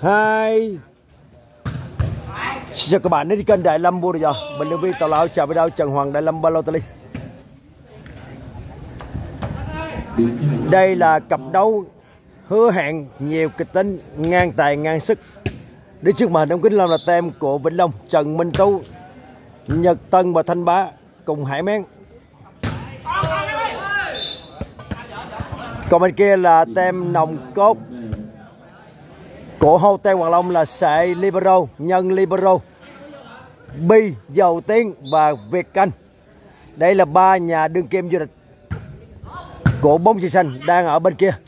2. Xin chào các bạn đến với kênh Đại Lâm Bùa Giờ. Mình là viên tàu lão chào video Trần Hoàng Đại Lâm Balotelli. Đây là cặp đấu hứa hẹn nhiều kịch tính, ngang tài ngang sức. Đứng trước màn ông kính long là tem của Vĩnh Long, Trần Minh Tú, Nhật Tân và Thanh Bá cùng Hải Mén. Còn bên kia là tem nòng cốt của Hotel Hoàng Long là sợi libero, nhân libero, Bi, Dầu Tiến và Việt Canh. Đây là ba nhà đương kim du lịch của bóng chày xanh đang ở bên kia.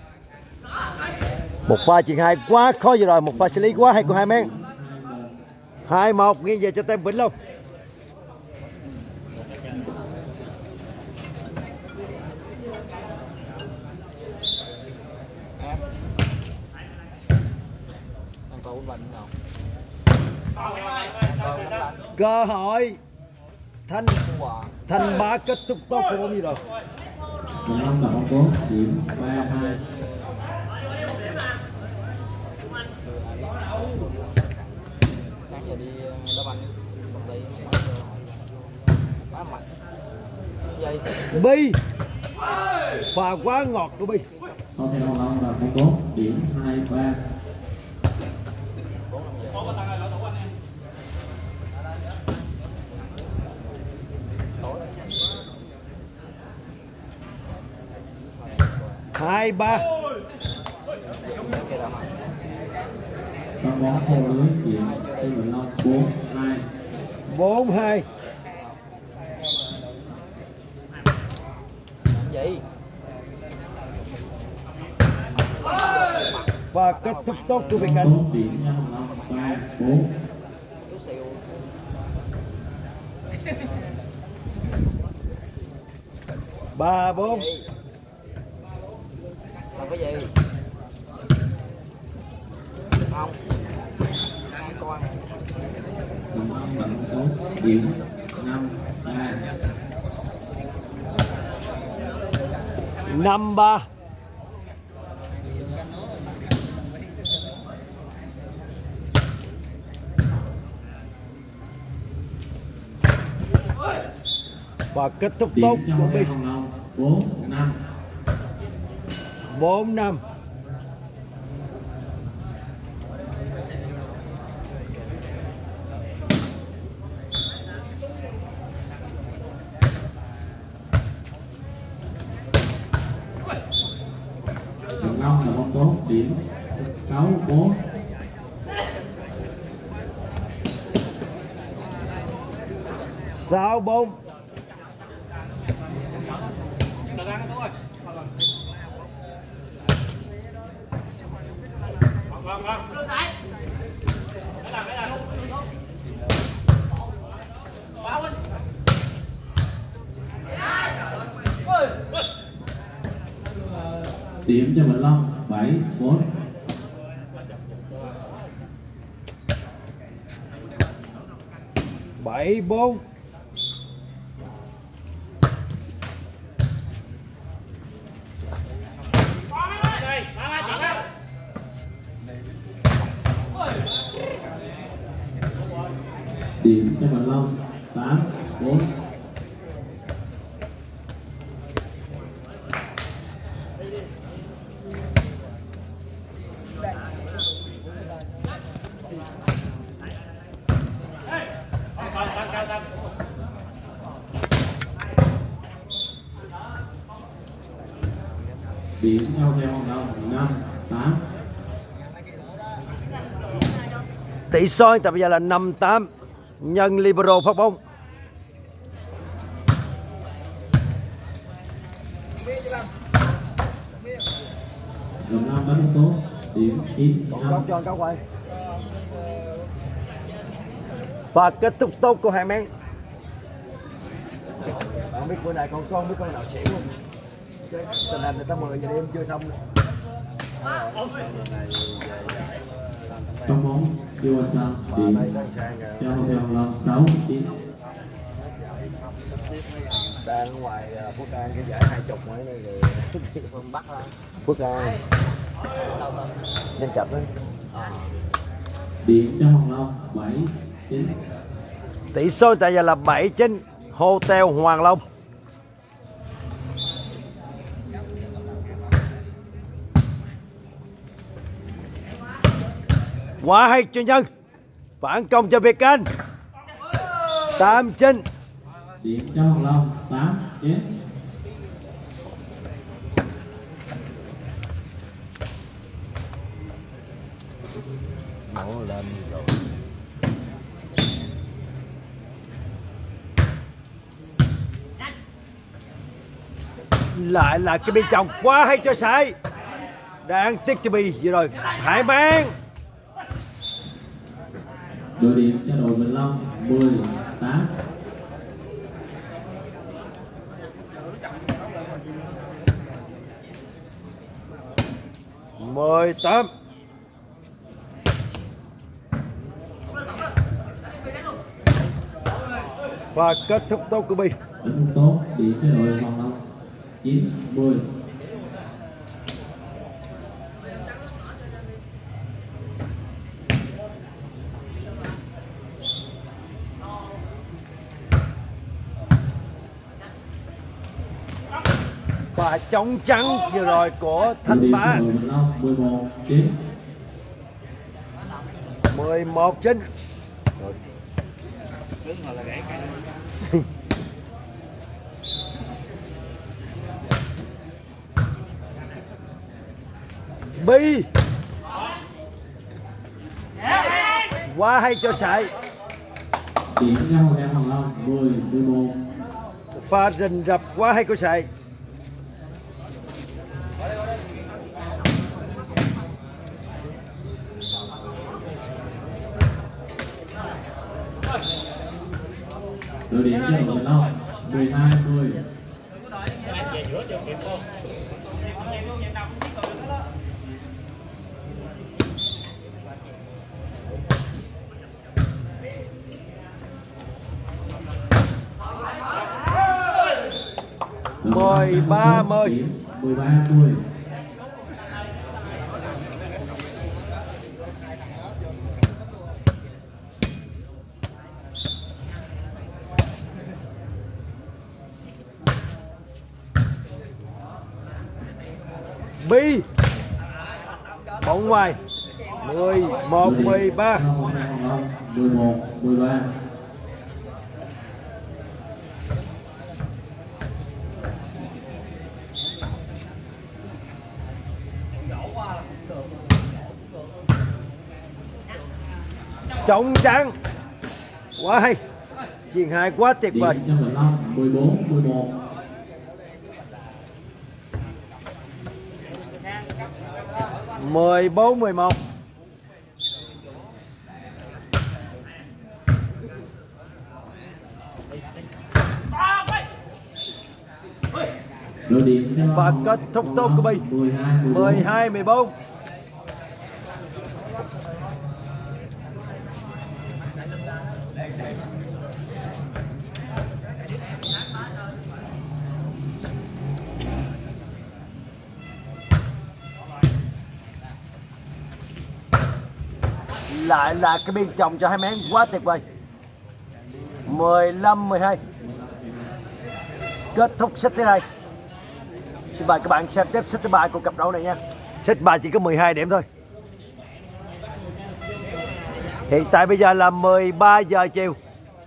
Một pha chuyền hai quá khó rồi, một pha xử lý quá hay của Hải Mén. 2-1 nghiêng về cho tem Vĩnh Long. Cơ hội Thanh Bá kết thúc tốt của bóng gì rồi. Năm là bóng cốt điểm 3-2. Sáng giờ đi đá banh công ty quá mạnh. Bi pha quá ngọt của Bi. Hotel Hoàng Long là bóng cốt điểm 2-3. Hai ba. Sân bóng theo lưới điểm Team Vĩnh Long 4-2. 4-2. Gì? Và kết thúc tốt của Việt Canh. Tốt điểm nha Hoàng Long 3-4. Chú siêu. 3-4. Làm cái gì? Không. Hai con. Hoàng Long là bóng cốt điểm 5-3. 5-3. Và kết thúc tốt của Bi. 4-5. 4-5. Vĩnh Long là bóng cốt điểm 6-4. 6-4. Điểm cho Vĩnh Long 7-4. 7-4. Điểm cho Vĩnh Long 8-4. Điểm nhau theo Hoàng Long 5-8. Tỷ số hiện tại bây giờ là 5-8. Nhân libero phát bóng. Vĩnh Long đánh tốt điểm 9-5. Cho cáo quay. Và kết thúc tốt của Hải Mén. Không biết bữa nay con biết con nào xỉu không? Tình hình người ta 10 giờ đêm chưa xong nữa. Trong bóng chưa xong điểm cho Hotel Hoàng Long 6-9. Đang ở ngoài Phước An cái giải 20 mấy này rồi. Bắc Phước An. Nhân Trạch đấy. Điểm cho Hoàng Long 7-9. Tỷ số tại giờ là 7-9 Hotel Hoàng Long. Quá hay cho Nhân. Phản công cho Việt Anh. 8-9. Điểm cho Hoàng Long 8-9. Nổ lên rồi. Lại là cái bên trong quá hay cho Sải. Đang tiếc cho Bi vừa rồi. Hải mang. Đội điểm cho đội Vĩnh Long 10-8. Mười tám. Và kết thúc tốt của Bi. Kết thúc tốt, điểm cho đội Hoàng Long 9-10. Và chống trắng vừa rồi của Thanh Bá. 11-9. 11-9. Bi. Quá hay cho Sải. Điểm cho Hoàng Long 10-11. Pha rình rập quá hay của Sải. Đội điểm cho đội Vĩnh Long 12-10. Mười ba mươi. 13-10. Bi. Bóng ngoài. 11-13. 11-13. Chống trắng. Quá hay. Chuyền hai quá tuyệt vời. Điểm cho Vĩnh Long 14-11. Mười bốn 11. Đội điểm cho Và kết thúc tốt của Bi. 12-14. Lại là cái biên chồng cho hai mén quá tuyệt vời. 15-12. Kết thúc set thứ hai. Xin mời các bạn xem tiếp set thứ ba của cặp đấu này nha. Set 3 chỉ có 12 điểm thôi. Hiện tại bây giờ là 13 giờ chiều.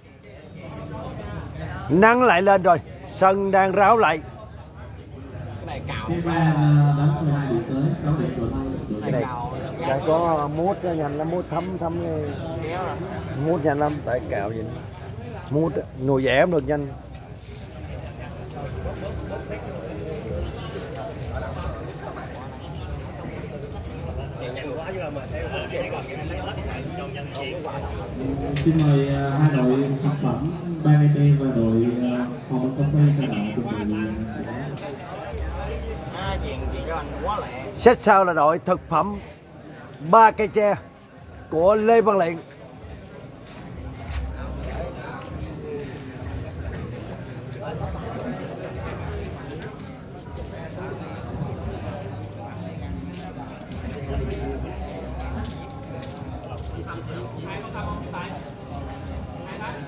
Nắng lại lên rồi. Sân đang ráo lại. Cái này cào Tiếp quá. ra đánh 12 điểm tới 6 điểm đội Long. Cái này đang có mút nhanh lắm, mút thấm Kéo rồi. mút nhanh lắm, tại cạo gì mút nồi dẻ không được nhanh. Xin mời hai đội thực phẩm BBT và đội Hồng Cà phê khởi động cùng đội. Chuyền cho anh quá lẹ. Set sau là đội thực phẩm 3 cây tre của Lê Văn Liện. Ai có không? Tài. Ai đó.